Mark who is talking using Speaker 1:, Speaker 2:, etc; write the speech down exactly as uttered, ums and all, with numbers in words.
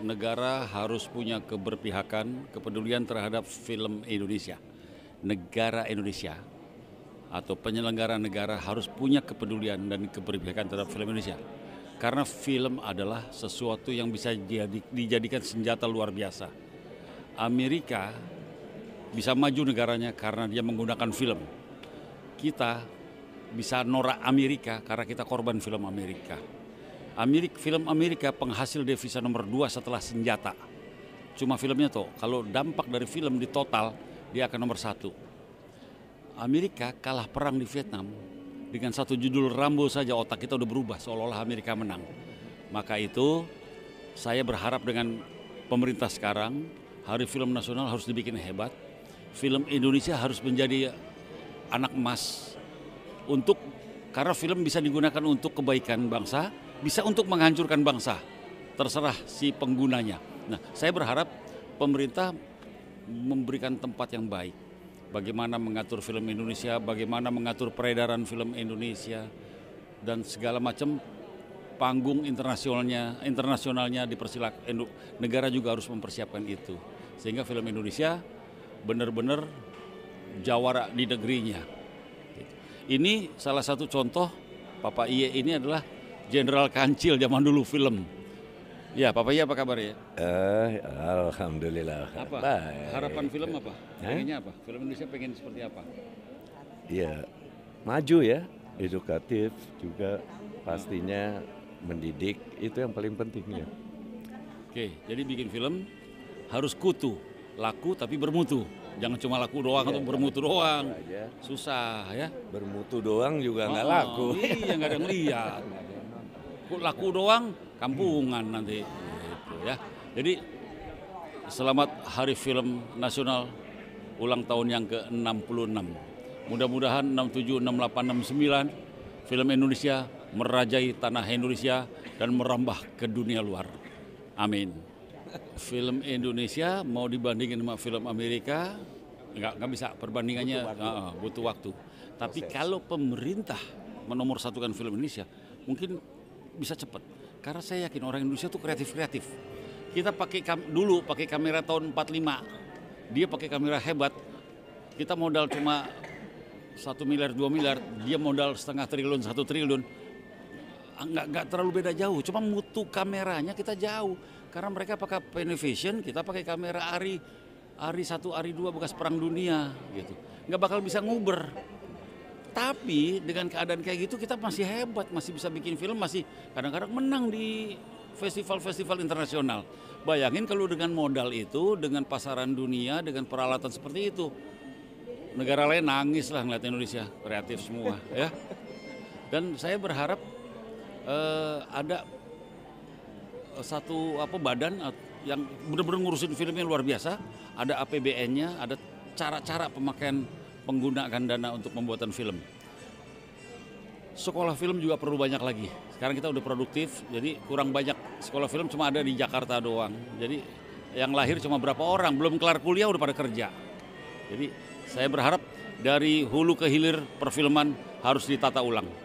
Speaker 1: negara harus punya keberpihakan, kepedulian terhadap film Indonesia. Negara Indonesia atau penyelenggara negara harus punya kepedulian dan keberpihakan terhadap film Indonesia. Karena film adalah sesuatu yang bisa jadi, dijadikan senjata luar biasa. Amerika bisa maju negaranya karena dia menggunakan film. Kita bisa norak Amerika karena kita korban film Amerika. Amerika, film Amerika penghasil devisa nomor dua setelah senjata. Cuma filmnya tuh, kalau dampak dari film di total, dia akan nomor satu. Amerika kalah perang di Vietnam, dengan satu judul Rambo saja otak kita udah berubah, seolah-olah Amerika menang. Maka itu, saya berharap dengan pemerintah sekarang, Hari Film Nasional harus dibikin hebat. Film Indonesia harus menjadi anak emas, untuk karena film bisa digunakan untuk kebaikan bangsa, bisa untuk menghancurkan bangsa, terserah si penggunanya. Nah, saya berharap pemerintah memberikan tempat yang baik. Bagaimana mengatur film Indonesia, bagaimana mengatur peredaran film Indonesia, dan segala macam panggung internasionalnya, internasionalnya dipersilakan. Negara juga harus mempersiapkan itu, sehingga film Indonesia benar-benar jawara di negerinya. Ini salah satu contoh, Papa Iye ini adalah Jenderal Kancil zaman dulu film. Ya, Papa Iye apa kabar ya?
Speaker 2: Eh, alhamdulillah.
Speaker 1: Apa?
Speaker 2: Baik.
Speaker 1: Harapan film apa? Pengennya apa? Film Indonesia pengen seperti apa?
Speaker 2: Iya, maju ya, edukatif juga, pastinya mendidik, itu yang paling penting ya.
Speaker 1: Oke, jadi bikin film harus kutu, laku tapi bermutu. Jangan cuma laku doang atau bermutu doang.
Speaker 2: Aja.
Speaker 1: Susah ya.
Speaker 2: Bermutu doang juga nggak
Speaker 1: Oh,
Speaker 2: laku.
Speaker 1: Iya, nggak ada yang lihat. Laku doang, kampungan nanti. Gitu, ya. Jadi selamat Hari Film Nasional ulang tahun yang ke enam puluh enam. Mudah-mudahan enam tujuh, enam delapan, enam sembilan film Indonesia merajai tanah Indonesia dan merambah ke dunia luar. Amin. Film Indonesia mau dibandingin sama film Amerika, nggak nggak bisa, perbandingannya butuh waktu. Uh, butuh waktu. Tapi Proses. Kalau pemerintah menomorsatukan film Indonesia, mungkin bisa cepat. Karena saya yakin orang Indonesia tuh kreatif-kreatif. Kita pakai kam- dulu pakai kamera tahun empat puluh lima, dia pakai kamera hebat. Kita modal cuma satu miliar, dua miliar, dia modal setengah triliun, satu triliun. Nggak, nggak terlalu beda jauh, cuma mutu kameranya kita jauh. Karena mereka pakai Panavision, kita pakai kamera Ari, Ari satu, Ari dua bekas perang dunia gitu. Nggak bakal bisa nguber. Tapi dengan keadaan kayak gitu kita masih hebat, masih bisa bikin film, masih kadang-kadang menang di festival-festival internasional. Bayangin kalau dengan modal itu, dengan pasaran dunia, dengan peralatan seperti itu, negara lain nangis lah ngeliat Indonesia, kreatif semua ya. Dan saya berharap eh, ada satu apa badan yang benar-benar ngurusin filmnya luar biasa, ada A P B N-nya, ada cara-cara pemakaian menggunakan dana untuk pembuatan film. Sekolah film juga perlu banyak lagi. Sekarang kita udah produktif, jadi kurang banyak sekolah film, cuma ada di Jakarta doang. Jadi yang lahir cuma berapa orang, belum kelar kuliah udah pada kerja. Jadi saya berharap dari hulu ke hilir perfilman harus ditata ulang.